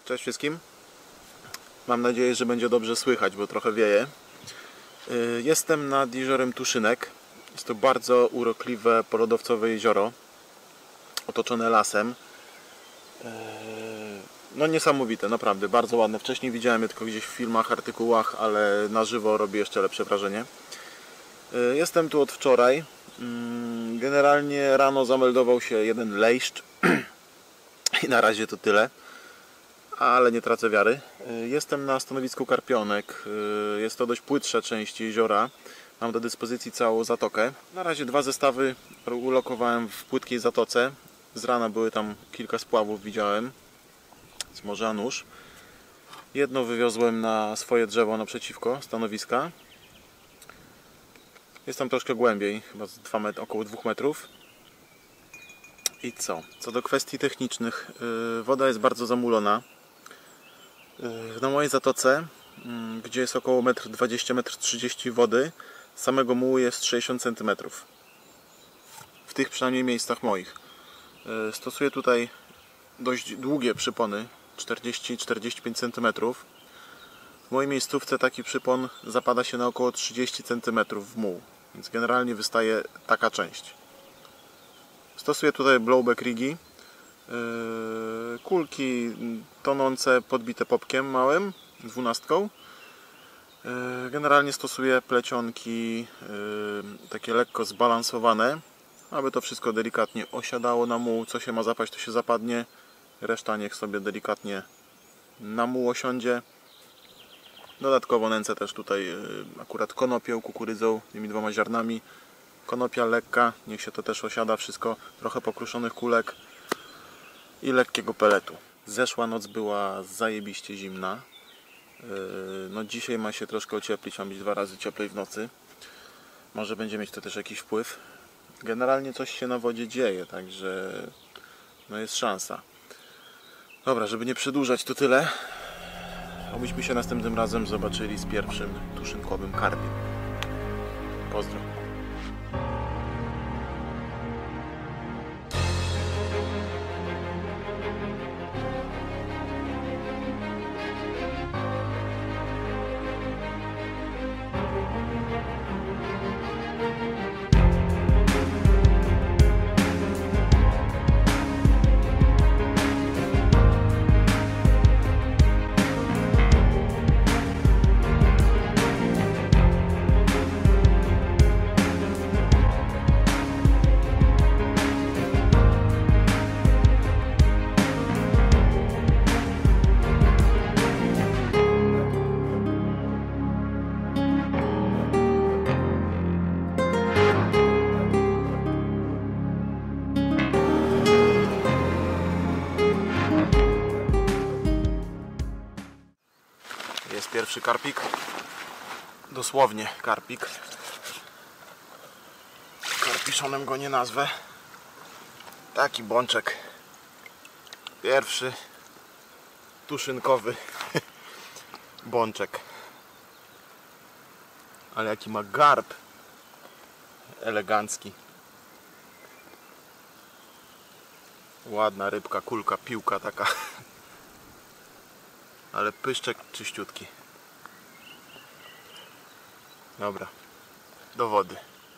Cześć wszystkim. Mam nadzieję, że będzie dobrze słychać, bo trochę wieje. Jestem nad jeziorem Tuszynek. Jest to bardzo urokliwe, polodowcowe jezioro, otoczone lasem. No niesamowite, naprawdę, bardzo ładne. Wcześniej widziałem je tylko gdzieś w filmach, artykułach, ale na żywo robi jeszcze lepsze wrażenie. Jestem tu od wczoraj. Generalnie rano zameldował się jeden lejszcz i na razie to tyle, ale nie tracę wiary. Jestem na stanowisku Karpionek. Jest to dość płytsza część jeziora. Mam do dyspozycji całą zatokę. Na razie 2 zestawy ulokowałem w płytkiej zatoce. Z rana były tam kilka spławów, widziałem z morza Nóż. Jedno wywiozłem na swoje drzewo naprzeciwko stanowiska. Jest tam troszkę głębiej, chyba z około 2 metrów. I co? Co do kwestii technicznych, woda jest bardzo zamulona. Na mojej zatoce, gdzie jest około 1,20 m, 1,30 m wody, samego mułu jest 60 cm. W tych przynajmniej miejscach moich. Stosuję tutaj dość długie przypony, 40-45 cm. W mojej miejscówce taki przypon zapada się na około 30 cm w muł, więc generalnie wystaje taka część. Stosuję tutaj blowback rigi, kulki tonące podbite popkiem małym, 12. Generalnie stosuję plecionki takie lekko zbalansowane, aby to wszystko delikatnie osiadało na muł. Co się ma zapaść, to się zapadnie, reszta niech sobie delikatnie na muł osiądzie. Dodatkowo nęcę też tutaj akurat konopią, kukurydzą, tymi 2 ziarnami. Konopia lekka, niech się to też osiada wszystko, trochę pokruszonych kulek i lekkiego peletu. Zeszła noc była zajebiście zimna. No dzisiaj ma się troszkę ocieplić, ma być 2 razy cieplej w nocy. Może będzie mieć to też jakiś wpływ. Generalnie coś się na wodzie dzieje, także no jest szansa. Dobra, żeby nie przedłużać, to tyle. Obyśmy się następnym razem zobaczyli z pierwszym tuszynkowym karpiem. Pozdro. Jest pierwszy karpik, dosłownie karpik, karpiszonem go nie nazwę, taki bączek, pierwszy tuszynkowy bączek, ale jaki ma garb elegancki, ładna rybka, kulka, piłka taka. Ale pyszczek czyściutki. Dobra, do wody.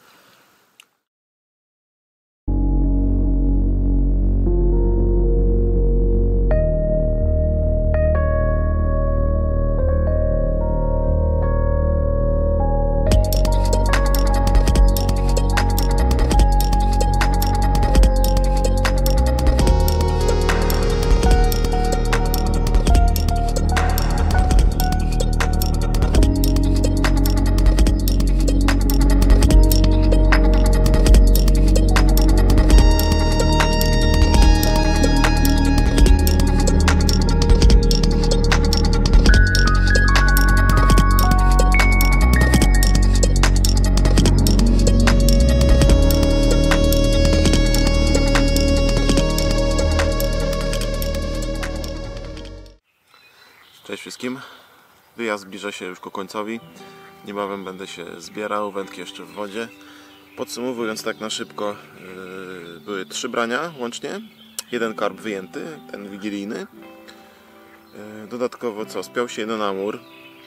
Cześć wszystkim. Wyjazd zbliża się już ku końcowi. Niebawem będę się zbierał, wędki jeszcze w wodzie. Podsumowując tak na szybko, były 3 brania łącznie. Jeden karp wyjęty, ten wigilijny. Dodatkowo co? Spiął się jeden amur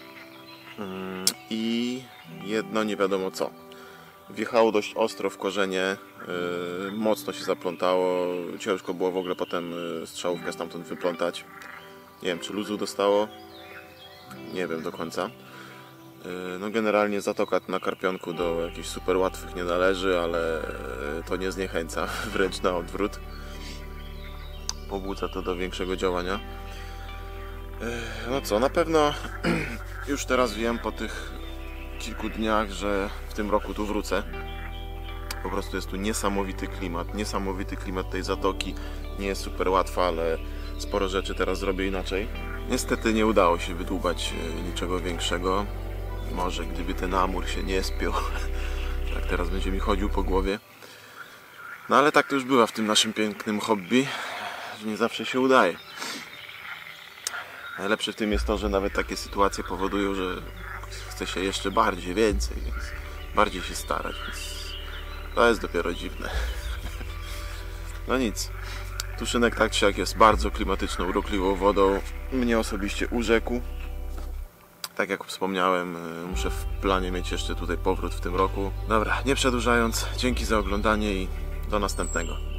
i jedno nie wiadomo co. Wjechało dość ostro w korzenie, mocno się zaplątało, ciężko było w ogóle potem strzałówkę stamtąd wyplątać. Nie wiem, czy luzu dostało, nie wiem do końca. No generalnie zatoka na karpionku do jakichś super łatwych nie należy, ale to nie zniechęca, wręcz na odwrót. Pobudza to do większego działania. No co, na pewno już teraz wiem po tych kilku dniach, że w tym roku tu wrócę. Po prostu jest tu niesamowity klimat tej zatoki. Nie jest super łatwa, ale sporo rzeczy teraz zrobię inaczej. Niestety nie udało się wydłubać niczego większego. Może gdyby ten amur się nie spiął, tak teraz będzie mi chodził po głowie. No ale tak to już bywa w tym naszym pięknym hobby, że nie zawsze się udaje. Najlepsze w tym jest to, że nawet takie sytuacje powodują, że chce się jeszcze bardziej, więcej, więc bardziej się starać, więc to jest dopiero dziwne. No nic, Tuszynek tak czy jak jest bardzo klimatyczną, urokliwą wodą. Mnie osobiście urzekł. Tak jak wspomniałem, muszę w planie mieć jeszcze tutaj powrót w tym roku. Dobra, nie przedłużając, dzięki za oglądanie i do następnego.